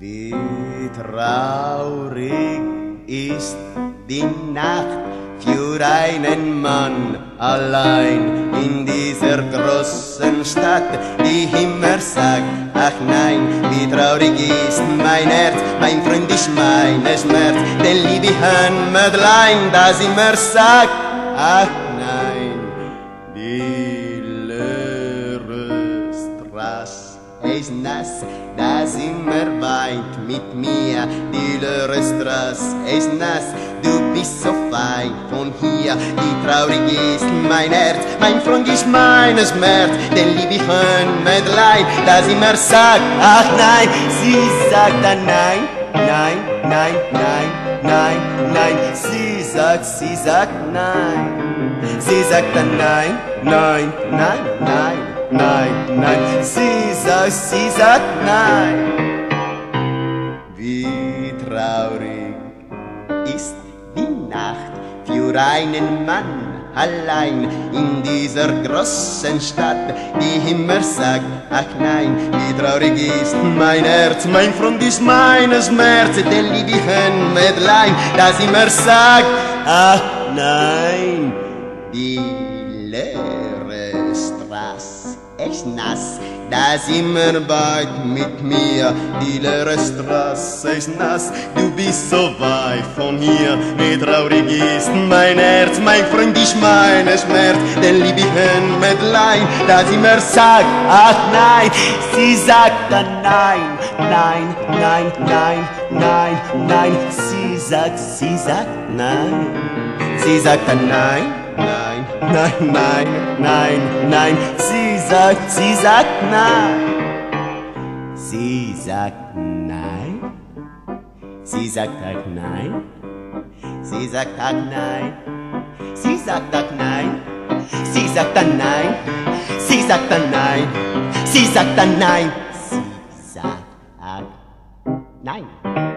Wie traurig ist die Nacht für einen Mann allein in dieser großen Stadt, die immer sagt, ach nein, wie traurig ist mein Herz, mein Freund ist meine Schmerz, den lieb ich ein Mädlein, das immer sagt, ach nein, die leere Straße ist nass, das immer weint mit mir, die leere Straße ist nass, du bist so fein von hier, wie traurig ist mein Herz, mein Freund ist meine Schmerz, den lieb ich ein Mädlein, das immer sagt, ach nein, sie sagt dann nein, nein, nein, nein, nein, nein, sie sagt nein, sie sagt dann nein, nein, nein, nein, nein, nein, sie sagt nein. Wie traurig ist die Nacht für einen Mann allein in dieser großen Stadt, die immer sagt, ach nein, wie traurig ist mein Herz, mein Freund ist meine Schmerz, den lieb ich ein Mädlein, das immer sagt, ach nein, die leere Straße ist nass, das immer weit mit mir, die leere Straße ist nass, du bist so weit von hier, wie traurig ist mein Herz, mein Freund ist meine Schmerz, den lieb ich ein Mädlein, das immer sagt, ach nein, sie sagt dann nein, nein, nein, nein, nein, nein, sie sagt nein, sie sagt dann nein, nein, nein, nein, nein, nein, sie sagt nein, sie sagt nein, sie sagt nein, sie sagt nein, sie sagt nein, sie sagt nein, sie sagt nein, sie sagt nein, sie sagt nein.